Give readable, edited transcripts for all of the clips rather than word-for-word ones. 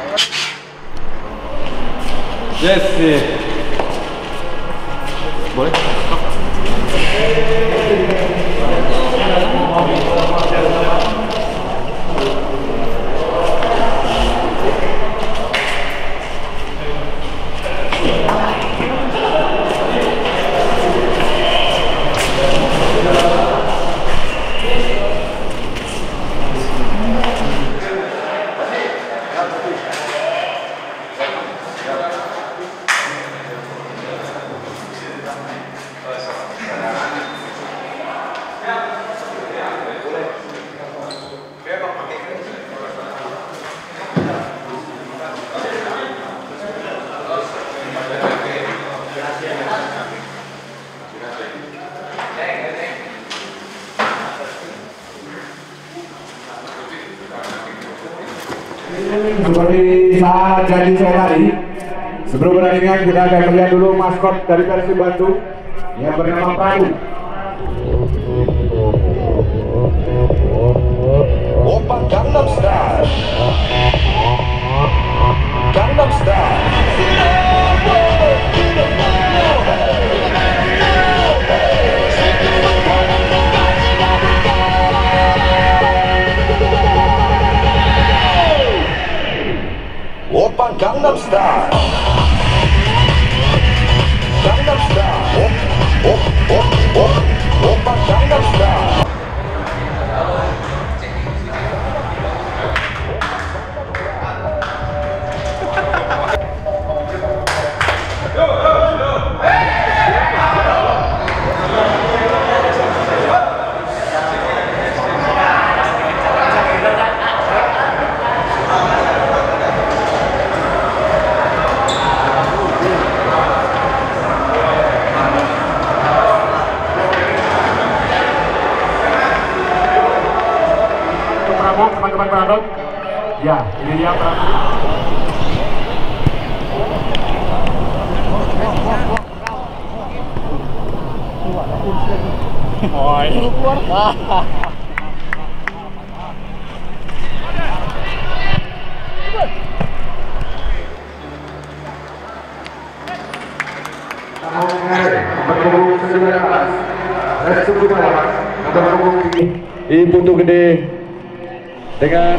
Yes, yeah. Boleh? Seperti saat janji saya tadi, sebelum pertandingan kita akan melihat dulu maskot dari Persib Bandung yang bernama Pradu. Oppa Gangnam Style. Gangnam Style. Oppa Gangnam Style. Gangnam Style. Oppa Gangnam Style. Teman-teman penonton, ya ini dia di Putu Gede dengan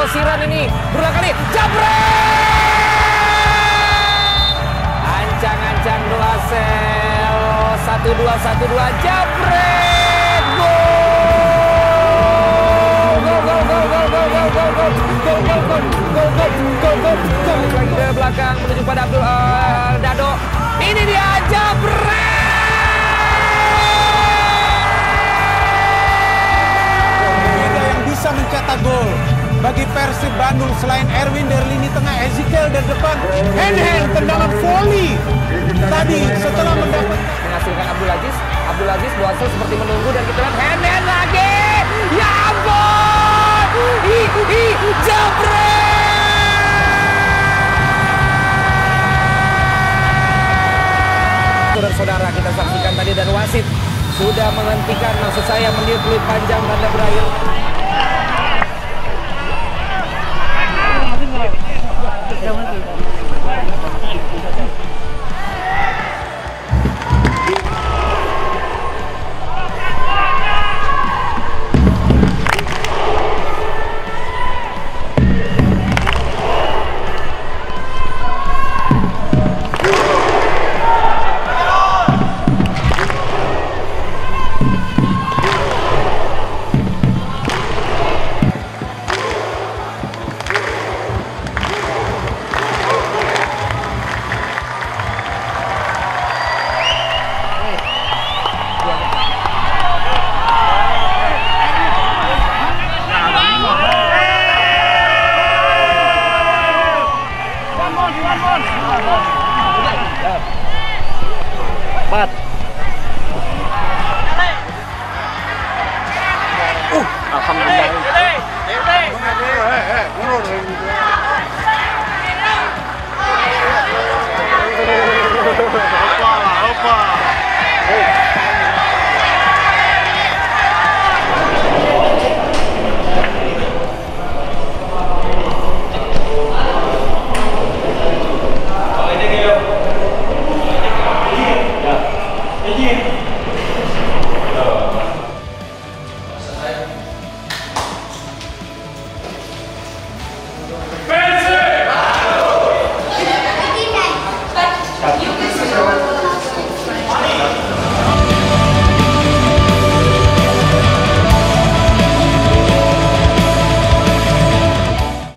Rosiran ini berulang kali jabret. Ancang-ancang doa sel 1-2 jabret. Gol. Lagi ke belakang menuju pada Abdul Dado. Ini dia jabret. Bisa mencetak gol bagi Persib Bandung selain Erwin dari lini tengah, Ezekiel dari depan, hand tendangan volley tadi setelah mendapat menghasilkan Abdul Aziz Boasel seperti menunggu dan kita lihat hand lagi, ya ampun, jabret. Saudara kita saksikan tadi dan wasit sudah menghentikan, maksud saya menit peluit panjang tanda berakhir. Opa.